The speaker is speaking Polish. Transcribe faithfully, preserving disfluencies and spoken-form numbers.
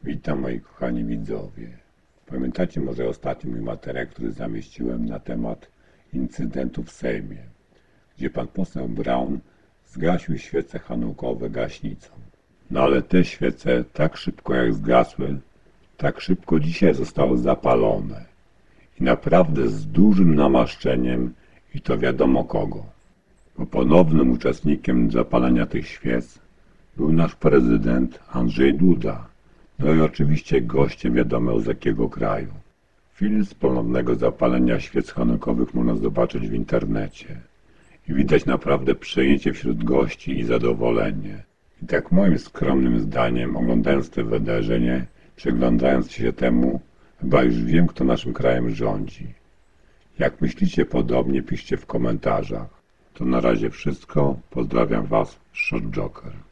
Witam moi kochani widzowie. Pamiętacie może ostatni mój materiał, który zamieściłem na temat incydentu w Sejmie, gdzie pan poseł Braun zgasił świece chanukkowe gaśnicą. No ale te świece tak szybko jak zgasły, tak szybko dzisiaj zostały zapalone. I naprawdę z dużym namaszczeniem i to wiadomo kogo. Bo ponownym uczestnikiem zapalenia tych świec był nasz prezydent Andrzej Duda. No i oczywiście goście wiadomo z jakiego kraju. Film z ponownego zapalenia świec chanukkowych można zobaczyć w internecie. I widać naprawdę przejęcie wśród gości i zadowolenie. I tak moim skromnym zdaniem, oglądając te wydarzenie, przyglądając się temu, chyba już wiem, kto naszym krajem rządzi. Jak myślicie podobnie, piszcie w komentarzach. To na razie wszystko. Pozdrawiam Was, Short Joker.